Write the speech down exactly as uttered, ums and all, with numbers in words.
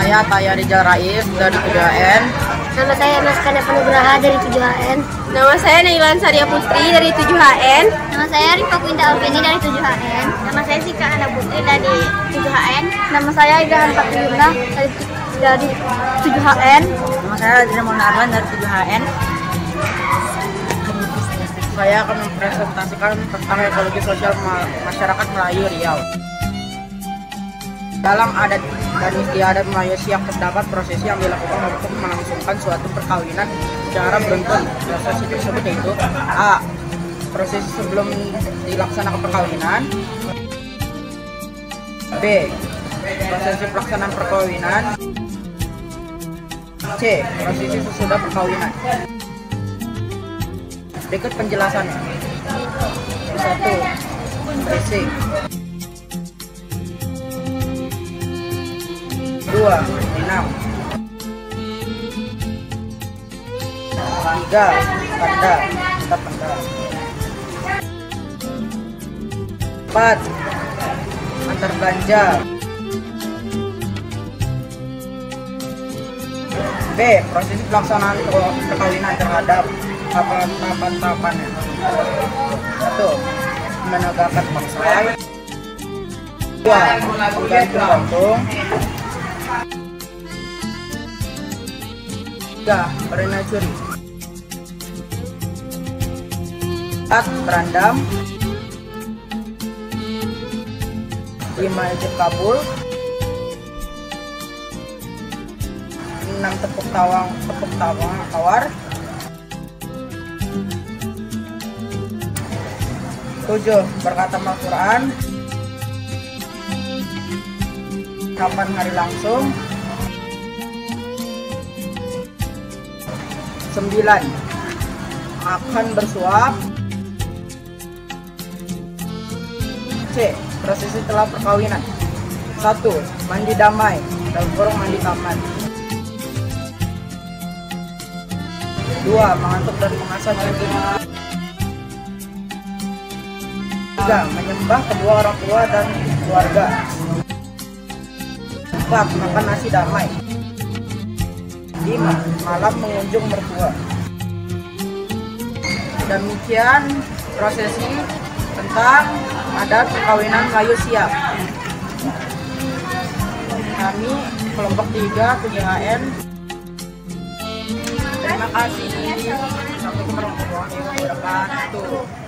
saya Taya Rizal Rais dari tujuh H N. Nama saya Maskana Panugraha dari tujuh H N. Nama saya Nailan Saria Putri dari tujuh H N. Nama saya Rifa Quinta Alvini dari tujuh H N. Nama saya Sika Ana Putri dari tujuh H N. Nama saya Igahan Fatiruna dari dari tujuh H N. Nama saya Adriana Monarlan dari tujuh H N. Saya akan mempresentasikan tentang ekologi sosial masyarakat Melayu Riau. Dalam adat dan istiadat Melayu Siak terdapat prosesi yang dilakukan untuk melangsungkan suatu perkawinan secara beruntun. Prosesi tersebut yaitu A. Prosesi sebelum dilaksanakan perkawinan. B. Prosesi pelaksanaan perkawinan. C. Prosesi sesudah perkawinan. Berikut penjelasannya. Satu. Basic. Dua. Enam. Tiga. Tanda. Tetap tanda. Empat. Antar belanja. B. Proses pelaksanaan perkawinan terhadap tahapan-tahapannya. Satu. Menegakkan paksaan. Dua. Menggantung-gantung. Tiga. Berenang curi. Empat. Berandam. Lima. Ijab kabul. Enam. Tepuk tawang, tepuk tawang tawar. Tujuh. Berkata Al-Quran. Kapan hari langsung. Sembilan. Akan bersuap. C. Prosesi setelah perkawinan. Satu. Mandi damai. Dalam kurung mandi taman. Dua. Mengantuk dan mengasah cucu. Tiga. Menyembah kedua orang tua dan keluarga. Empat. Makan nasi damai. Lima. Malam mengunjung mertua. Demikian prosesi tentang adat perkawinan Melayu Siak. Kami kelompok tiga tujuh H N. Terima kasih. Sampai warahmatullahi wabarakatuh.